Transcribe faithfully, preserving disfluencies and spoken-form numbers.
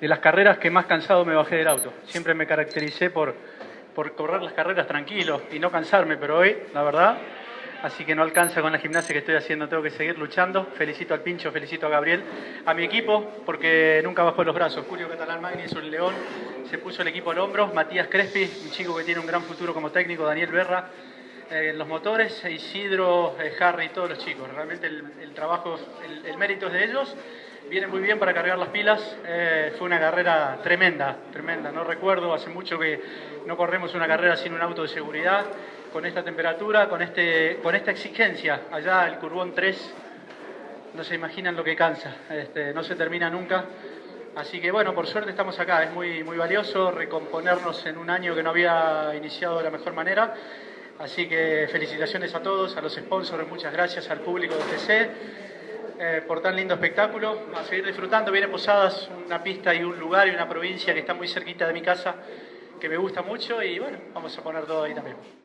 de las carreras que más cansado me bajé del auto. Siempre me caractericé por, por correr las carreras tranquilo y no cansarme, pero hoy, la verdad, así que no alcanza con la gimnasia que estoy haciendo, tengo que seguir luchando. Felicito al Pincho, felicito a Gabriel, a mi equipo, porque nunca bajó los brazos. Julio Catalán Magni es un león, se puso el equipo al hombro. Matías Crespi, un chico que tiene un gran futuro como técnico. Daniel Berra, eh, en los motores. Isidro, eh, Harry, todos los chicos. Realmente el, el trabajo, el, el mérito es de ellos. Vienen muy bien para cargar las pilas. Eh, fue una carrera tremenda, tremenda. No recuerdo, hace mucho que no corremos una carrera sin un auto de seguridad, con esta temperatura, con, este, con esta exigencia. Allá el Curbón tres, no se imaginan lo que cansa, este, no se termina nunca. Así que bueno, por suerte estamos acá. Es muy, muy valioso recomponernos en un año que no había iniciado de la mejor manera. Así que felicitaciones a todos, a los sponsors, muchas gracias, al público de T C. Eh, por tan lindo espectáculo, a seguir disfrutando. Viene Posadas, una pista y un lugar y una provincia que está muy cerquita de mi casa, que me gusta mucho, y bueno, vamos a poner todo ahí también.